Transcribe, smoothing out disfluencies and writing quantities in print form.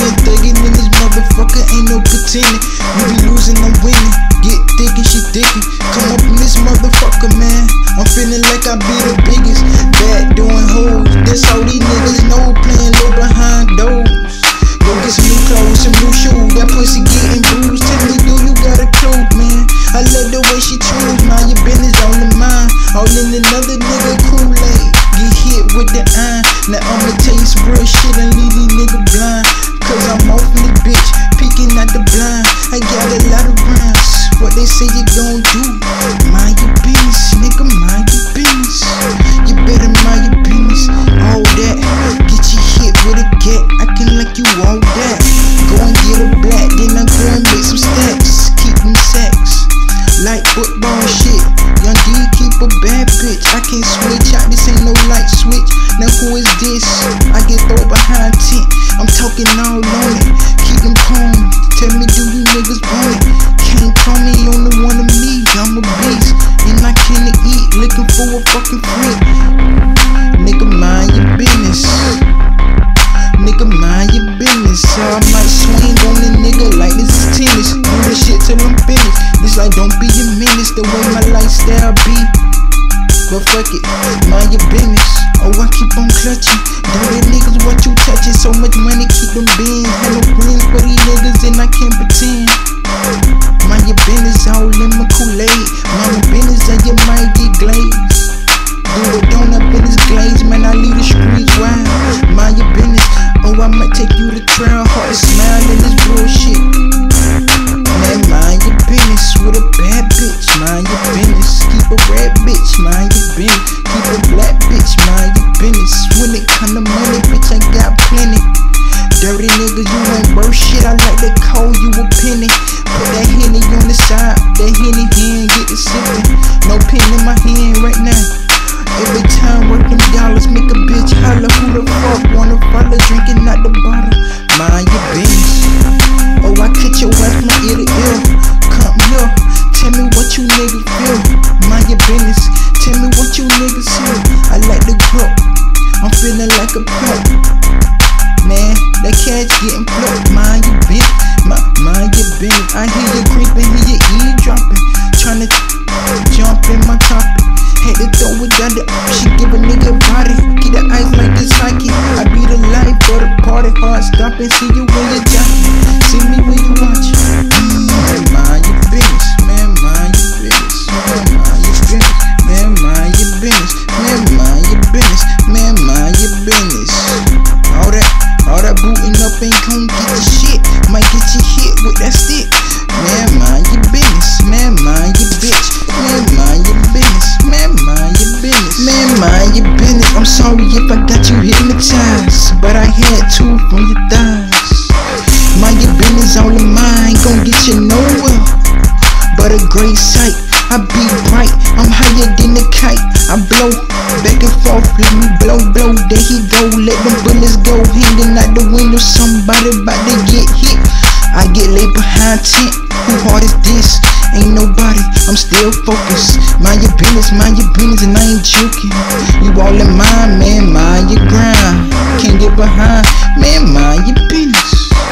been thugging in this motherfucker, ain't no pretending. You be losing, I'm winning. Get thick and she thinking. Come up in this motherfucker, man. I'm feeling like I be the biggest. Bad doing hoes, that's all these niggas know. Playing low behind doors. Go get some new clothes, some new shoes. That pussy getting bruised. Tell me, do you got a clue, man? I love the way she choose. Mind your business, all in mine. All in another nigga Kool-Aid. Get hit with the iron. Now I'ma tell you some real shit and leave these niggas blind. Cause I'm off in this bitch, peeking out the blind. I got a lot of rhymes. What they say you gon' do? Mind your business, nigga, mind your business. You better mind your business. All that, get you hit with a gat. Acting like you all that. Go and get a black, then I go and make some stacks. Keep them sacks, like football shit. Young D keep a bad bitch. I can't switch out, this ain't no light switch. Now who is this? I get thrown behind tent. I'm talking all on it. Keep them calm. Tell me, do you niggas want it? Can't call me on the one of me. I'm a beast, and I can't eat. Looking for a fucking freak. Nigga, mind your business. Nigga, mind your business. So I might swing on the nigga like this is tennis. Do this shit till I'm finished. This like don't be a menace. The way my lifestyle be. But fuck it, mind your business. Oh, I keep on clutching. Dirty niggas, what you touching? So much money, keep them beans. Had no friends for these niggas and I can't pretend. Mind your business, all in my Kool-Aid. Mind your business and you might get glazed. Do it down up in this glaze, man, I leave the streets wild. Mind your business, oh, I might take you to trial. Hard to smile in this bullshit. Man, mind your business with a bad bitch. Mind your business, keep a red bitch. Mind your business, keep a black bitch. Mind your business, when it come to money, bitch, I got plenty. Dirty niggas, you ain't worth shit. I like to call you a penny. Put that Henny on the side, that Henny hand, get the sipping. No pen in my hand right now. Every time work them dollars, make a bitch holler. Who the fuck wanna follow, drinking out the bottle? Mind your business. Oh, I cut your ass from ear to ear. Come here, tell me what you niggas feel. Mind your business, tell me what you niggas feel. I like the grip, I'm feeling like a pimp. Man, that catch getting plucked. Mind your business, mind your business. I hear you creeping, hear you eavesdropping. Tryna jump in my topic. Had to throw it down the she give a nigga body. Keep the ice like this hockey. I be the life for the party. Hard stopping, see you when you're jockey. See me when you watching. Man, mind your business. Man, mind your business. Man, mind your business. Man, mind your business. Man, mind your business. Man, mind your business. All that booting up ain't gon' get the shit. Might get you hit with that stick. Man, mind your business. Man, mind your bitch. Man, mind your business. Man, mind your business. Man, mind your business. I'm sorry if I got you hypnotized, but I had to from your thighs. Mind your business, all of mine gon' get you nowhere but a great sight. I be bright, I'm higher than a kite. I blow back and forth, let me blow. There he go, let them bullets go. Hanging out the window, somebody about to get hit. I get laid behind tent. Who hard is this? Ain't nobody, I'm still focused. Mind your business, and I ain't joking. You all in mine, man, mind your grind. Can't get behind, man, mind your business.